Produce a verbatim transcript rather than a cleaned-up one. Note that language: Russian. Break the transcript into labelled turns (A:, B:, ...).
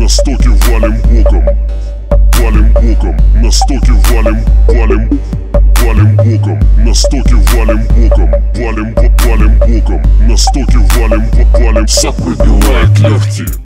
A: на стоке валим боком, валим боком, на стоке валим, валим, валим боком, на стоке валим боком, валим, валим боком, на стоке валим, валим, сап пробивает легкие.